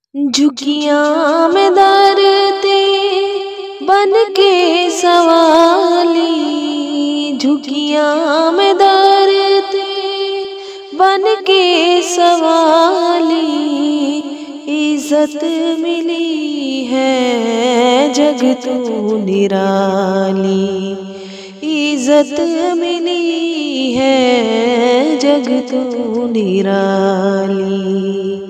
झुकियां में दरते बन के सवाली, झुकियां में दरते बन के सवाली। इज्जत मिली है जग तू निराली, इज्जत मिली है जग तू निराली।